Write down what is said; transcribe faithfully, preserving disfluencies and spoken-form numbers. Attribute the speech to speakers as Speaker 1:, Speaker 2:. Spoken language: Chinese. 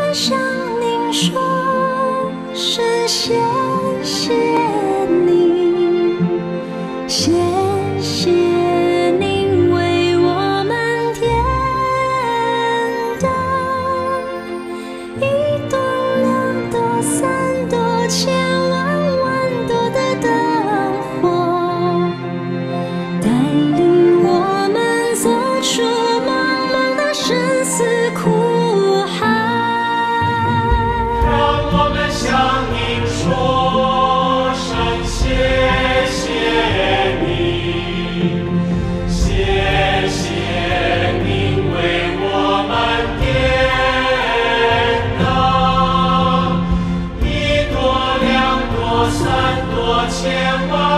Speaker 1: 们向您说声谢谢您，谢谢您为我们点灯，一朵、两朵、三朵、千万万朵的灯火，带领我们走出茫茫的生死苦海。
Speaker 2: 让我们向您说声谢谢您，谢谢您为我们点灯，一朵、两朵、三朵、千万。